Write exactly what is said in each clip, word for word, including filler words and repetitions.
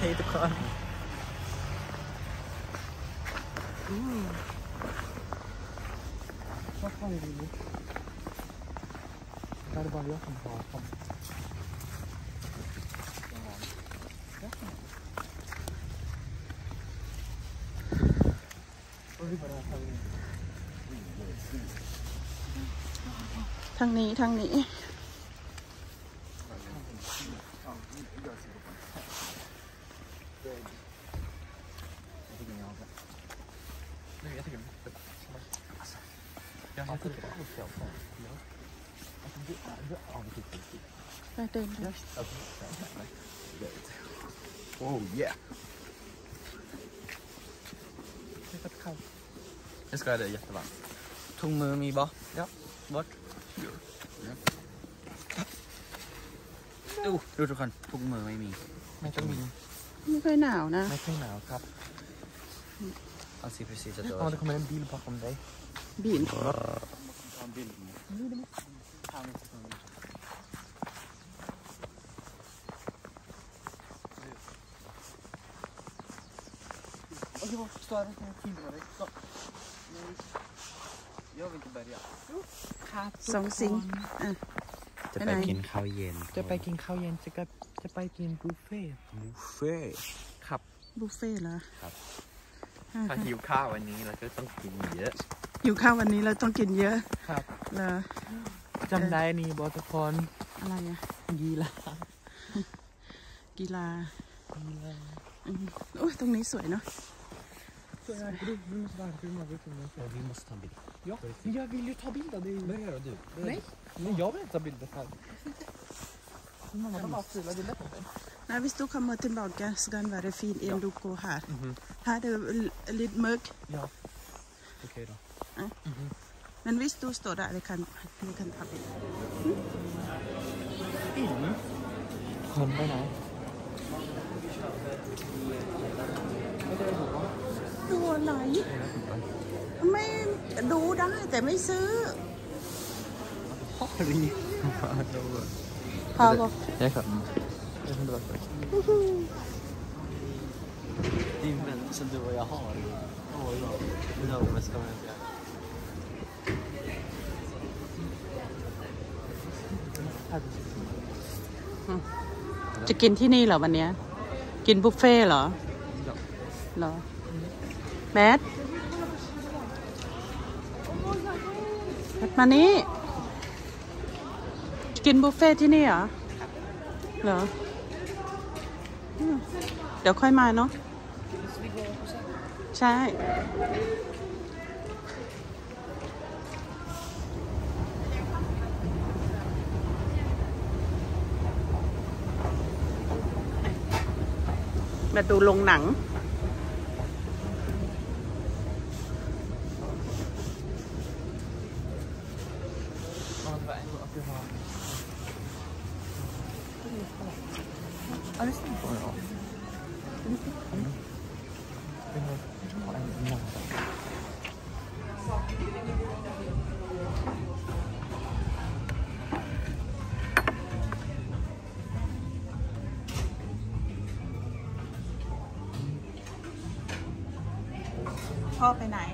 ทุกคนชอบข้าวดีนี้การบอลเยอะผมพอผมทางนี้ทางนี้ไปเดินดูโอ้ยนี่ska det jättevarmtถุงมือมีบ่ja bortดูดูทุกคนถุงมือไม่มีไม่ต้องมีไม่ค่อยหนาวนะไม่ค่อยหนาวครับเอาสิ precis att ja det kommer en bil bakom dig bil ta en bild Okej, vad står det? Jag filmar dig. Stopp. Nej. Jag vill inte börja. สองสิงจะไปกินข้าวเย็นจะไปกินข้าวเย็นจะก็จะไปกินบุฟเฟ่บุฟเฟ่ครับบุฟเฟ่เหรอครับถ้าหิวข้าววันนี้เราก็ต้องกินเยอะหิวข้าววันนี้เราต้องกินเยอะครับเหรอจำได้นี่บอสคอนอะไรอะกีฬากีฬากีฬาโอ้ยตรงนี้สวยเนาะ Vi måste bara filma ut den. Ja, vi måste ta en bild. Ja, men jag vill ju ta bilder. Det är ju... Börja då, du. Nej. Men jag vill inte ta bilder här. Mamma, de har fula bilder på dig. När vi stod kommer tillbaka så kan det vara fint en du går här. Mm-hmm. Här är det lite mörkt. Ja. Okej okay, då. Ja. Mm-hmm. Men visst du står där, vi kan, vi kan ta bild. Film? Kom med här. ดูอะไรไม่ดูได้แต่ไม่ซื้อพอรีพอก็ได้ครับdet kan du vara först Dimmen som du och jag har oj då det där vad ska man göra จะกินที่นี่เหรอวันนี้กินบุฟเฟ่เหรอเหรอแมทแมทมานี่กินบุฟเฟ่ที่นี่เหรอเหรอเดี๋ยวค่อยมาเนาะใช่มาดูโรงหนังพ่อไปไหน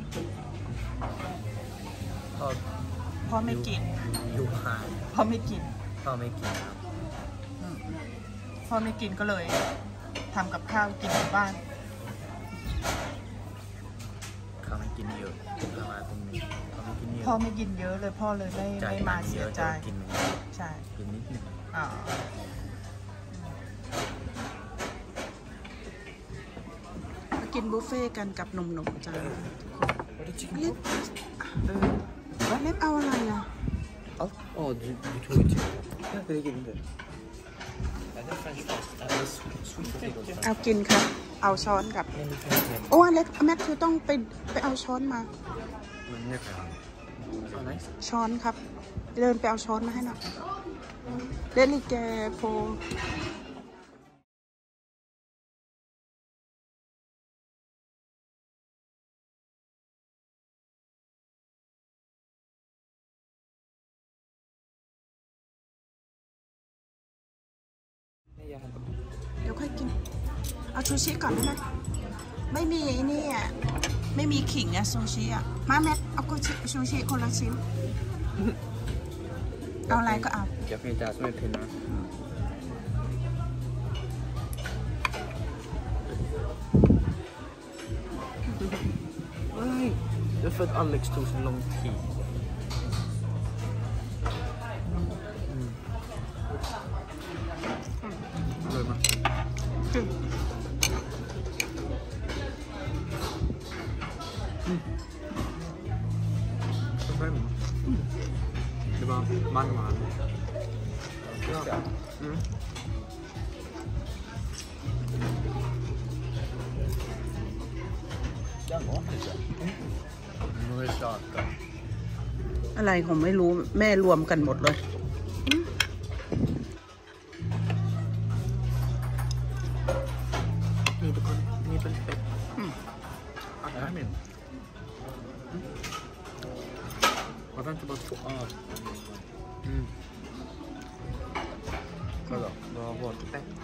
พ่อพ่อไม่กินอยู่ห่างพ่อไม่กินพ่อไม่กินครับพ่อไม่กินก็เลยทำกับข้าวกินที่บ้านเขาไม่กินเยอะเขามาตรงนี้เขาไม่กินเยอะพ่อไม่กินเยอะเลยพ่อเลยไม่ไม่มาเสียใจใช่กินนิดนึงอ๋อกินบุฟเฟ่กันกับหนุ่มๆจ้าเล็บเออเล็บเอาอะไรอ่ะอ๋ออ๋อดูดูถูกจริงน่าจะได้กินเลยเอากินครับเอาช้อนกับโอ้เล็กแม็กคือต้องไปไปเอาช้อนมาช้อนครับเดินไปเอาช้อนมาให้หน่อยเดลิเกโฟเดี๋ยวค่อยกินเอาชูชิก่อนได้ไหมไม่มีนี่อ่ะไม่มีขิงอะซูชิอะมาแม็กเอาชูชิคนละชิ้นเอาอะไรก็เอาจะเป็นจ่าช่วยเพนนะ Det är för att Alex tog så lång tid. Mm. Mm. Mm. Mm. Det var man-man. Ja. Mm. Det var inte. อะไรผมไม่รู้แม่รวมกันหมดเลยนี่เป็นคนนี่เป็นเป็ดอาหารเหม็นว่าท่านจะบอกถูกอ่ะอืมก็หรอรอหมดแป๊บ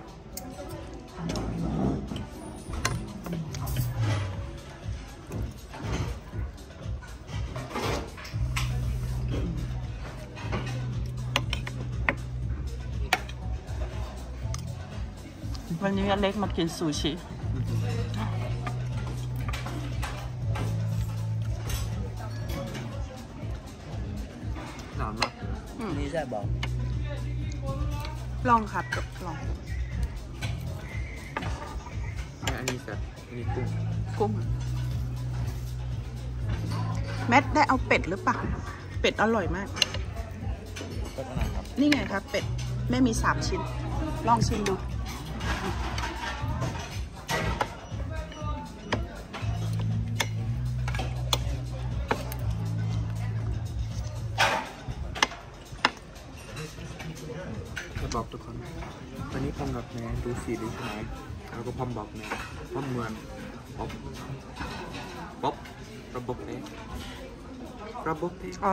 วันนี้อเล็กมากินซูชิหนาวมากนี่ใช่บอกลองครับกับลองอันนี้แบบอันนี้กุ้งกุ้งแมทได้เอาเป็ดหรือเปล่าเป็ดอร่อยมากนี่ไงครับเป็ดแม่มีสามชิ้นลองชิมดูจะบอกทุกคนตอนนี้พอมกับแม่ดูสีดูใช่ไหมแล้วก็พอมบอกแม่พอมเหมือนป๊อปป๊อประบบเองระบบเองอ๋อ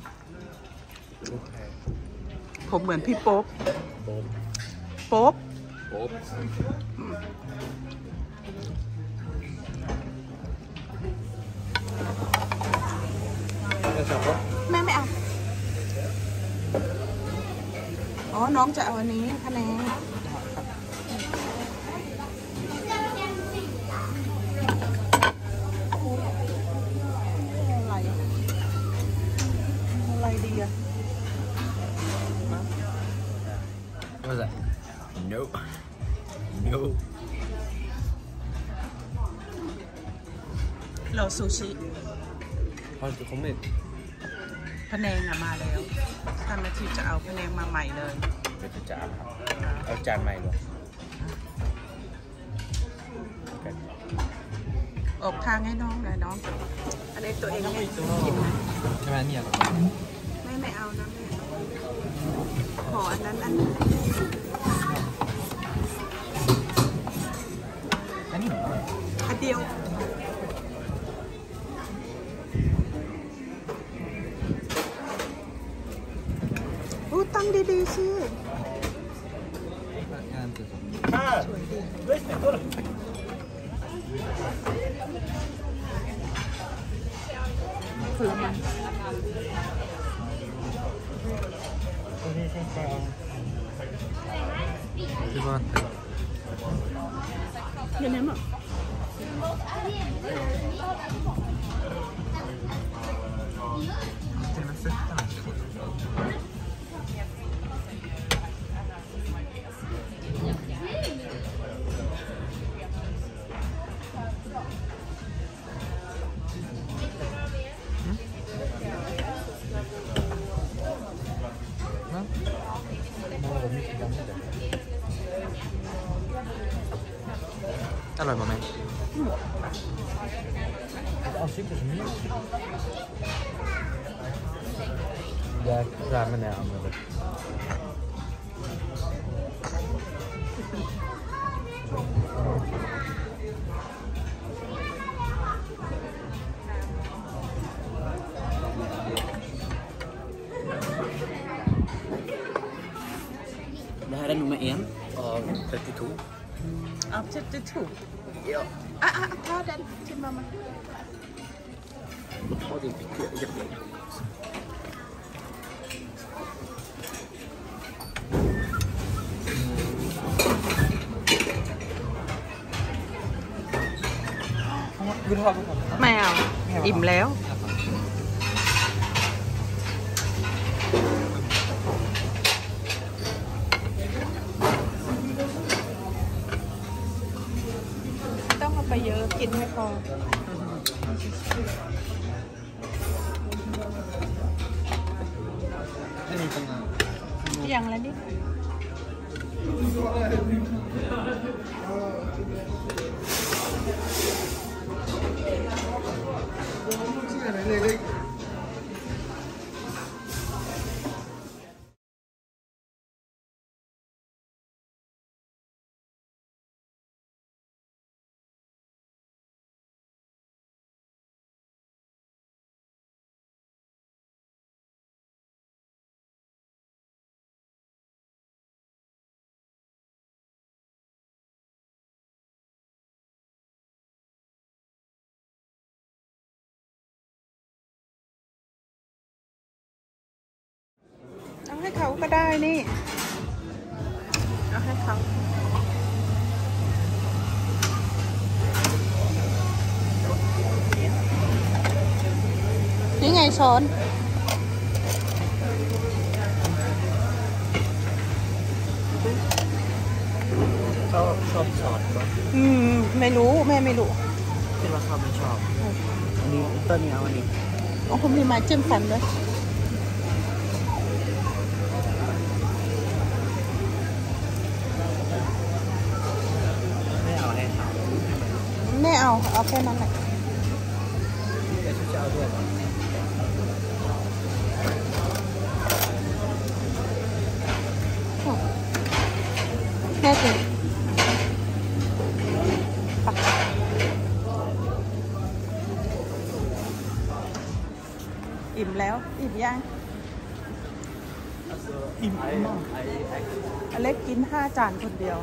ผมเหมือนพี่โป๊ปโป๊ปโป๊ปแม่ไม่เอาอ๋อน้องจะเอาอันนี้คะแนนอะไรอะไรดีอะ What was that? Nope. Nope. โรซูชิ Har du kommit? พะแนงอะมาแล้วท่านอาทิตย์จะเอาพะแนงมาใหม่เลยเป็นจานครับเอาจานใหม่เลยออกทางให้น้องหน่อยน้องอันนี้ตัวเองไม่กินใช่ไหมเนี่ยไม่ไม่เอานะแม่ขออันนั้นอันนี้อันนี้เหรออันเดียวอู้ตั้งดีๆสิสวยดีผลไม้ที่ว่าเย็นๆมั้งอร่อยไหมเอาชิคกี้พายอยากร้านมันเนี่ยเอามาเลยDet här är nummer en av trettiotvå. เอาจะจะถูกอ่ะอ่ะta den till mamma ta din picka jättelänge vill du ha något? ไม่เอาอิ่มแล้วต้องเอาไปเยอะกินไม่พออย่างละนิดเอาให้เขาก็ได้นี่เอาให้เขานี่ไงช้อนชอบชอบช้อนป่ะอืมไม่รู้แม่ไม่รู้คิดว่าเขาไม่ชอบอันนี้ต้นนี้เอาอันนี้อ๋อผมมีไม้จิ้มฟันด้วยไม่เอาให้เขาไม่เอาเอาแค่นั้นแหละแต่ชุดจะเอาด้วยแค่สิอิ่มแล้วอิ่มยังอิ่มมากอเล็กกินห้าจานคนเดียว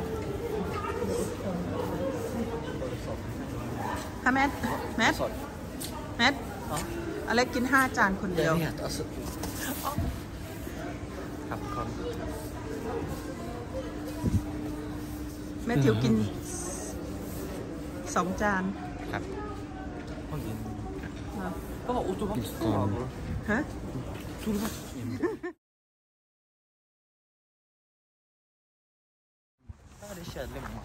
ฮะแมทแมทแมทอเล็กกินห้าจานคนเดียวครับครับแม่ทิวกินสองจานครับก็บอกอุตุบัตสองฮะอุตุบัตก็ได้เชิญเล่นมา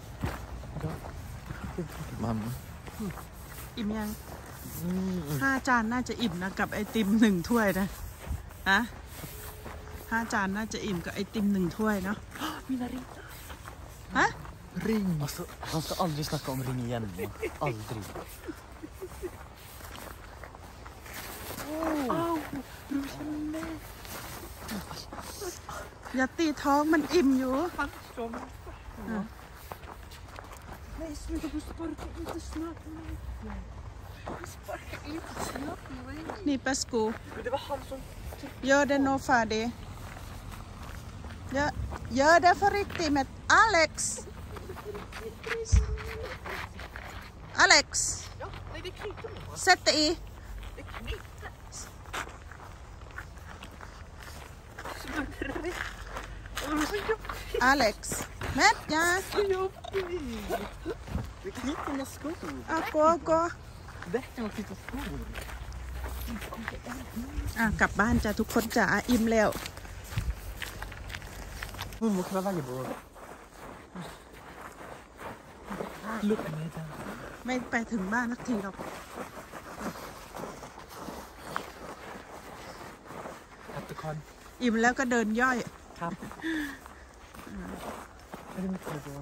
มัมอิ่มยังห้าจานน่าจะอิ่มนะกับไอติมหนึ่งถ้วยนะฮะห้าจานน่าจะอิ่มกับไอติมหนึ่งถ้วยเนาะมีนาริฮะ ring alltså han ska aldrig snacka om ring igen aldrig อย่าตีท้องมันอิ่มอยู่ Nej, sluta, du sparkar inte snabbt mig. Du sparkar inte snabbt mig. Knipa sko. Men det var han som... Gör det nog färdig. Gör, gör det för riktigt med Alex. Alex. Ja, nej det knyter mig. Sätt det i. Det knyter. Alex. Men, ja. Så jobbigt. Det knyter med skor. Ja, gå, gå. Bättre att knyta skor. อ่ะกลับบ้านจ้ะทุกคนจ้ะอิ่มแล้ว Hon må kunna välja på. Look at me. ไม่ไปถึงบ้านสักทีหรอกครับทุกคนอิ่มแล้วก็เดินย่อยครับไม่ได้มีใครดู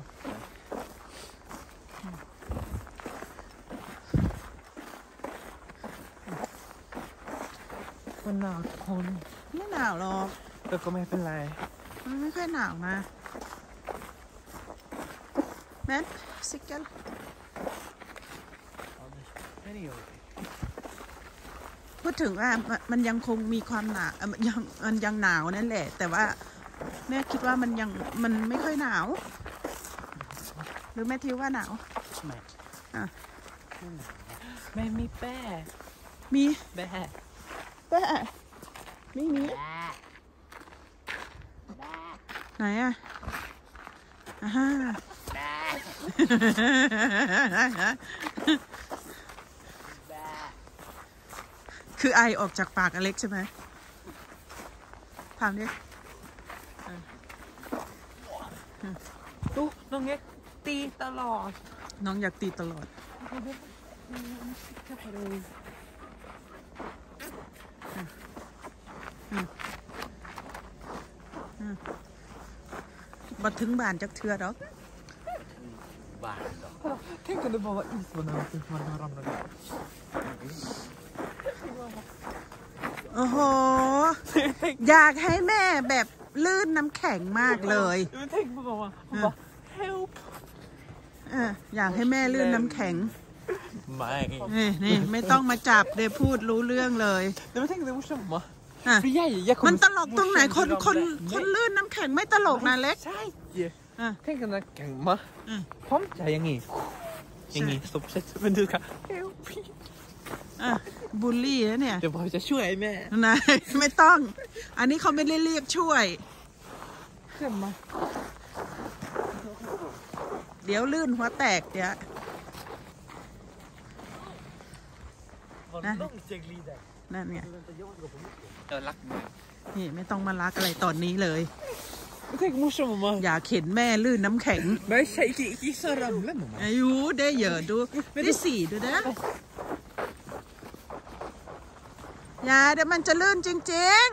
มันหนาวทุกคนไม่หนาวหรอกแต่ก็ไม่เป็นไรมันไม่ค่อยหนาวนะแมทซิกเกิลพูดถึงว่ามันยังคงมีความหนาวมันยังมันยังหนาวนั่นแหละแต่ว่าแม่คิดว่ามันยังมันไม่ค่อยหนาวหรือแม่ทิวว่าหนาวอ่ะแม่มีแป้มีแป้แป้ไม่มีไหนอ่ะอ่าฮะคือไอออกจากปากอเล็กใช่ไหมถามดิดูน้องเงี้ยตีตลอดน้องอยากตีตลอดมาถึงบ้านจากเทือดอกบ้านดอกแค่กันได้บอกว่าอีสวนน้ำเป็นมันรำนะโอ้โหอยากให้แม่แบบลื่นน้ำแข็งมากเลยเท่งบอกว่าบอก help อยากให้แม่ลื่นน้ำแข็งไม่นี่นี่ไม่ต้องมาจับเดี๋ยวพูดรู้เรื่องเลยแต่ไม่เท่งเลยว่าชมมั้ยมันตลกตรงไหนคนคนคนลื่นน้ำแข็งไม่ตลกนะเล็กใช่เท่งกันนะแข็งมะพร้อมใจยังไงอย่างงี้สุดเซ็ตเป็นดูค่ะ help อ่ะบูลลี่นะเนี่ยเดี๋ยวพอจะช่วยแม่นายไม่ต้องอันนี้เขาไม่ได้เรียกช่วยเขึ้นมาเดี๋ยวลื่นหัวแตกเดี๋ยวนั่นไงเออรักนี่ไม่ต้องมารักอะไรตอนนี้เลยอยากเห็นแม่ลื่นน้ำแข็งไม่ใช่ที่ที่สระบุรีมั้งอายุได้เยอะดูได้สี่ดูนะอย่าเดี๋ยวมันจะลื่นจริง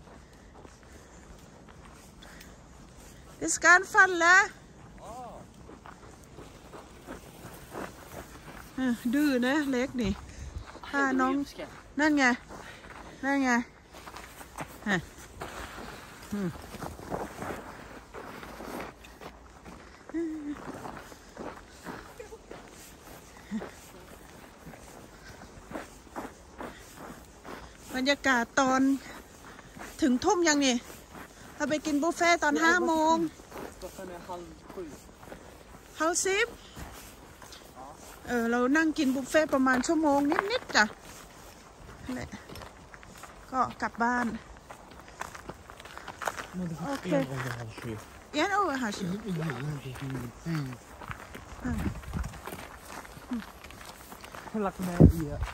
ๆดิสการฟันแล้วดื้อนะเล็กนี่ถ้าน้องนั่นไงนั่นไงฮะบรรยากาศตอนถึงทุ่มยังนี่เราไปกินบุฟเฟ่ตอนห้าโมงเฮาซิปเออเรานั่งกินบุฟเฟ่ประมาณชั่วโมงนิดๆจ้ะก็กลับบ้านโอเคเย็นโอ้ยหาชิรักแม่เอีย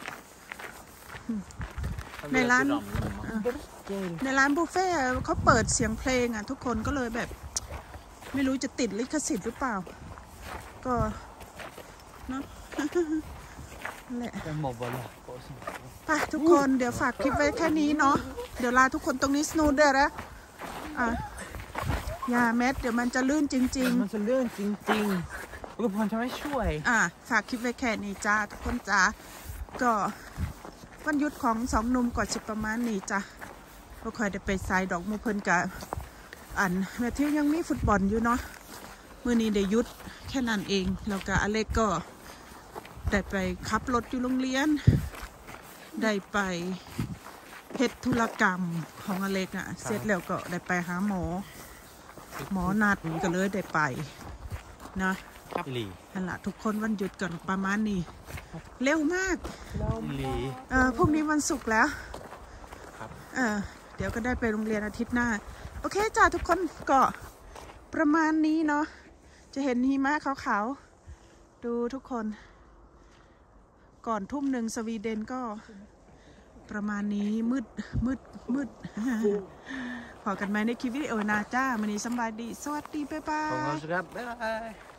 ในร้านในร้านบุฟเฟ่เขาเปิดเสียงเพลงอ่ะทุกคนก็เลยแบบไม่รู้จะติดลิขสิทธิ์หรือเปล่าก็เนาะแหละไปทุกคนเดี๋ยวฝากคลิปไว้แค่นี้เนาะเดี๋ยวลาทุกคนตรงนี้สนูดเด้อนะอ่ะอย่าแมทเดี๋ยวมันจะลื่นจริงๆมันจะลื่นจริงๆอุปกรณ์จะไม่ช่วยอ่ะฝากคลิปไว้แค่นี้จ้าทุกคนจ้าก็วันหยุดของสองหนุ่มก่อนสิประมาณนี้จ้ะก็ค่อยได้ไปสายดอกมูเพิ่นกับอันแม่ที่ยังมีฟุตบอลอยู่เนาะมื้อนี้ได้หยุดแค่นั้นเองแล้วก็อเล็กก็ได้ไปขับรถอยู่โรงเรียนได้ไปเฮ็ดธุรกรรมของอเล็กอ่ะเสร็จแล้วก็ได้ไปหาหมอหมอนัดก็เลยได้ไปนะนั่นแหละทุกคนวันหยุดกันประมาณนี้เร็วมากเออพรุ่งนี้วันศุกร์แล้วเออเดี๋ยวก็ได้ไปโรงเรียนอาทิตย์หน้าโอเคจ้าทุกคนก็ประมาณนี้เนาะจะเห็นหิมะขาวๆดูทุกคนก่อนทุ่มหนึ่งสวีเดนก็ประมาณนี้มืดมืดมืดพอกันไหมในคลิปวิดีโอนาจ้ามันนี้สบายดีสวัสดีบ๊ายบายขอบคุณครับบ๊ายบาย